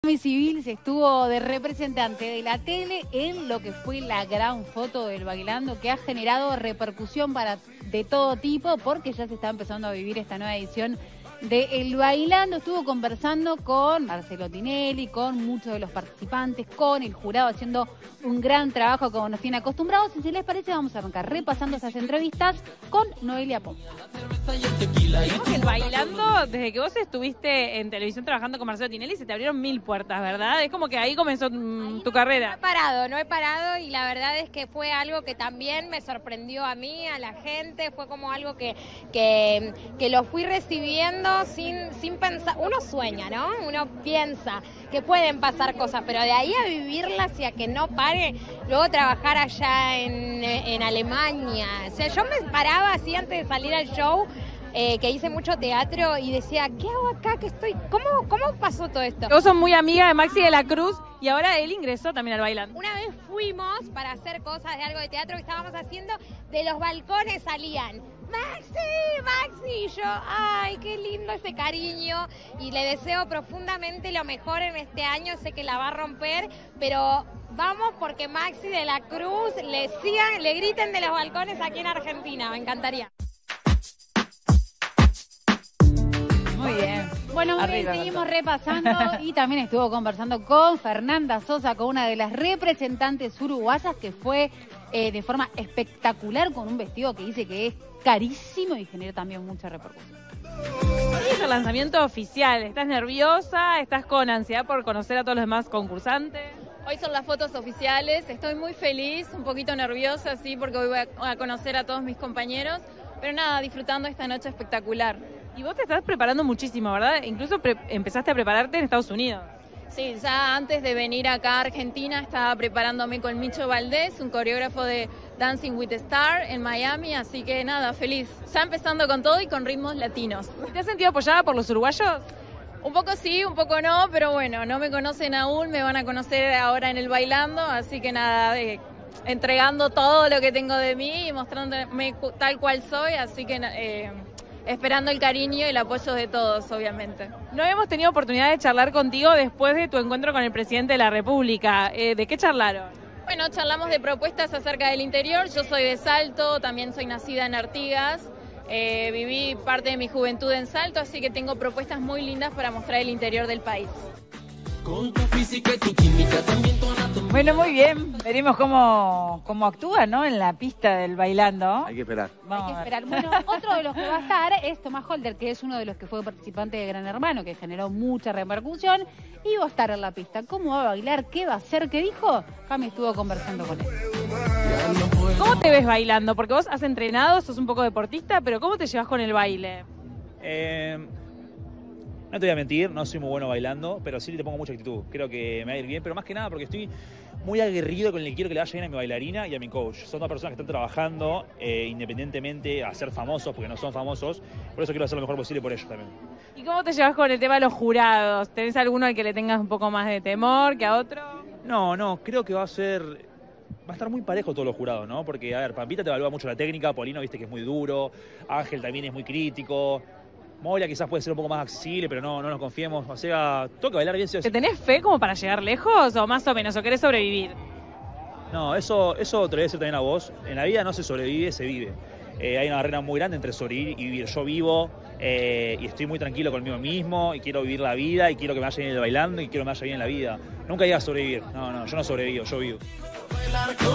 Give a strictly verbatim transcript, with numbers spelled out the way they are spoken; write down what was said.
Civil se estuvo de representante de la tele en lo que fue la gran foto del Bailando, que ha generado repercusión para de todo tipo, porque ya se está empezando a vivir esta nueva edición de El Bailando. Estuvo conversando con Marcelo Tinelli, con muchos de los participantes, con el jurado, haciendo un gran trabajo como nos tiene acostumbrados. Y si les parece, vamos a arrancar repasando esas entrevistas con Noelia Pop. El Bailando, desde que vos estuviste en televisión trabajando con Marcelo Tinelli, se te abrieron mil puertas, ¿verdad? Es como que ahí comenzó mm, tu carrera. No he parado, no he parado, y la verdad es que fue algo que también me sorprendió a mí, a la gente. Fue como algo que, que, que lo fui recibiendo sin, sin pensar. Uno sueña, ¿no? Uno piensa que pueden pasar cosas, pero de ahí a vivirlas y a que no pare, luego trabajar allá en, en Alemania. O sea, yo me paraba así antes de salir al show, Eh, que hice mucho teatro, y decía, ¿qué hago acá? ¿Qué estoy? ¿Cómo, cómo pasó todo esto? Vos sos muy amiga de Maxi de la Cruz y ahora él ingresó también al Bailando. Una vez fuimos para hacer cosas de algo de teatro que estábamos haciendo, de los balcones salían, ¡Maxi! ¡Maxi! Y yo, ¡ay, qué lindo ese cariño! Y le deseo profundamente lo mejor en este año, sé que la va a romper, pero vamos porque Maxi de la Cruz le sigan, le griten de los balcones aquí en Argentina, me encantaría. Muy bien. Bueno, muy bien, Arriba, seguimos Fernanda. repasando y también estuvo conversando con Fernanda Sosa, con una de las representantes uruguayas, que fue eh, de forma espectacular, con un vestido que dice que es carísimo y genera también mucha repercusión. Es el lanzamiento oficial. ¿Estás nerviosa? ¿Estás con ansiedad por conocer a todos los demás concursantes? Hoy son las fotos oficiales, estoy muy feliz, un poquito nerviosa, sí, porque hoy voy a conocer a todos mis compañeros, pero nada, disfrutando esta noche espectacular. Y vos te estás preparando muchísimo, ¿verdad? Incluso pre- empezaste a prepararte en Estados Unidos. Sí, ya antes de venir acá a Argentina estaba preparándome con Micho Valdés, un coreógrafo de Dancing with the Star en Miami, así que nada, feliz. Ya empezando con todo y con ritmos latinos. ¿Te has sentido apoyada por los uruguayos? Un poco sí, un poco no, pero bueno, no me conocen aún, me van a conocer ahora en el Bailando, así que nada, eh, entregando todo lo que tengo de mí y mostrándome tal cual soy, así que eh, esperando el cariño y el apoyo de todos, obviamente. No habíamos tenido oportunidad de charlar contigo después de tu encuentro con el presidente de la República. Eh, ¿De qué charlaron? Bueno, charlamos de propuestas acerca del interior. Yo soy de Salto, también soy nacida en Artigas. Eh, viví parte de mi juventud en Salto, así que tengo propuestas muy lindas para mostrar el interior del país. Con tu física y tu química, también tu anatomía. Bueno, muy bien. Veremos cómo, cómo actúa, ¿no? En la pista del Bailando. Hay que esperar. Hay Vamos que a ver. esperar. Bueno, otro de los que va a estar es Tomás Holder, que es uno de los que fue participante de Gran Hermano, que generó mucha repercusión, y va a estar en la pista. ¿Cómo va a bailar? ¿Qué va a hacer? ¿Qué dijo? Cami estuvo conversando con él. ¿Cómo te ves bailando? Porque vos has entrenado, sos un poco deportista, pero ¿cómo te llevas con el baile? Eh, no te voy a mentir, no soy muy bueno bailando, pero sí le pongo mucha actitud. Creo que me va a ir bien, pero más que nada porque estoy muy aguerrido con el que quiero que le vaya bien a mi bailarina y a mi coach. Son dos personas que están trabajando eh, independientemente a ser famosos, porque no son famosos, por eso quiero hacer lo mejor posible por ellos también. ¿Y cómo te llevas con el tema de los jurados? ¿Tenés alguno al que le tengas un poco más de temor que a otro? No, no, creo que va a ser... Va a estar muy parejo todos los jurados, ¿no? Porque, a ver, Pampita te evalúa mucho la técnica, Polino, viste que es muy duro, Ángel también es muy crítico, Moria quizás puede ser un poco más accesible, pero no, no nos confiemos. O sea, toca bailar bien. Sí, ¿Te tenés fe como para llegar lejos o más o menos? ¿O querés sobrevivir? No, eso, eso te lo voy a decir también a vos. En la vida no se sobrevive, se vive. Eh, hay una barrera muy grande entre sobrevivir y vivir. Yo vivo eh, y estoy muy tranquilo conmigo mismo y quiero vivir la vida y quiero que me vaya bien el bailando y quiero que me vaya bien en la vida. Nunca digas sobrevivir. No, no, yo no sobrevivo, yo vivo.